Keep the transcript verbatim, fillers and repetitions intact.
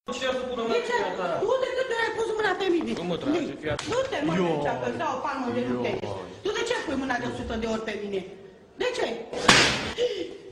Ce să pună De ce? Du-te că tu ai pus mâna pe mine. Nu mă trage, fii atent. Du-te, mă, de că-ți dau o palmă de nu te. Tu de ce pui mâna de o sută de ori pe mine? De ce?